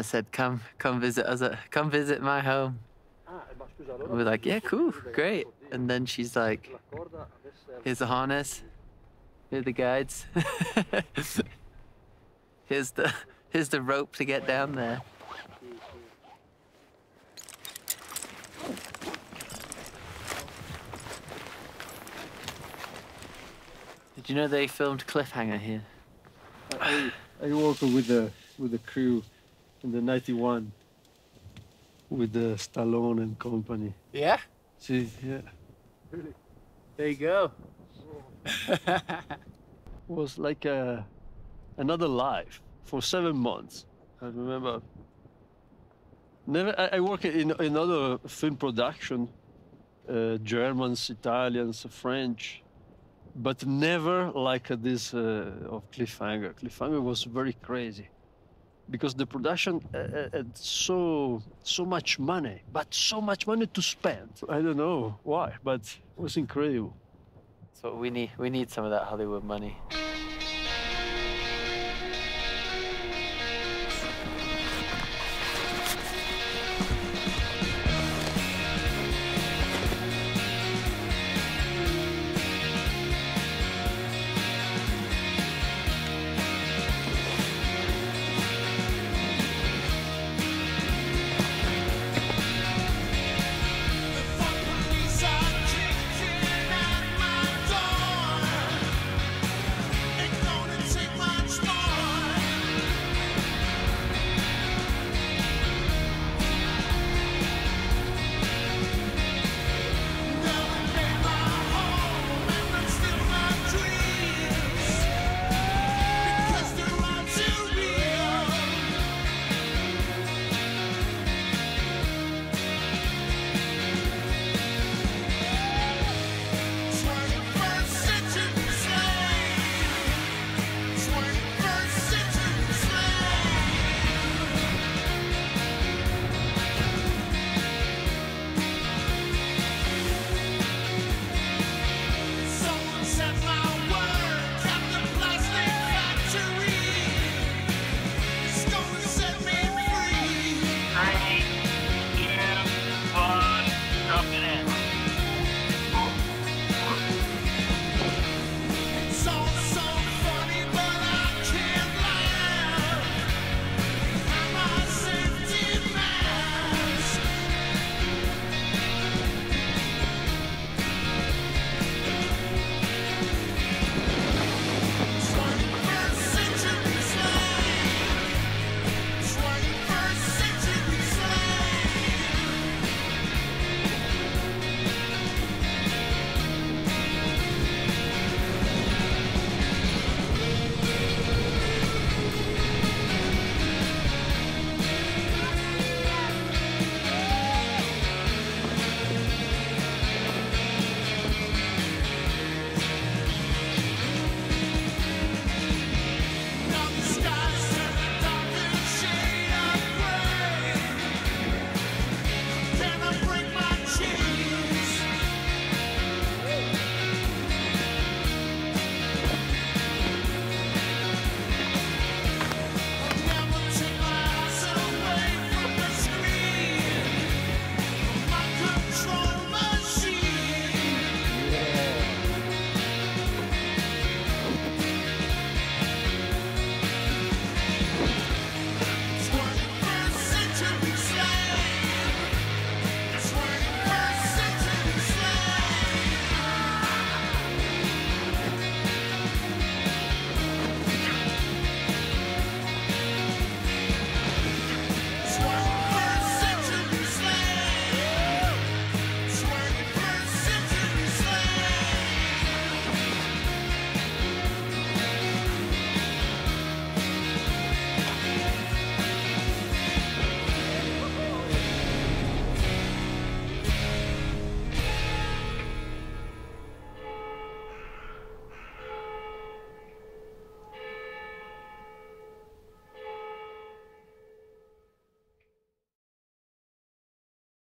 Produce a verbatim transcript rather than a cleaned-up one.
Arianna said, come, come visit us, at, come visit my home. And we're like, yeah, cool, great. And then she's like, here's the harness, here are the guides. here's the, here's the rope to get down there. Did you know they filmed Cliffhanger here? I, I worked with the with the crew in the ninety-one with the Stallone and company. Yeah? See, yeah. Really? There you go. It was like a, another life for seven months. I remember. Never. I, I worked in in other film production, uh, Germans, Italians, French. But never like this uh, of Cliffhanger. Cliffhanger was very crazy because the production uh, had so so much money, but so much money to spend. I don't know why, but it was incredible. So we need we need some of that Hollywood money.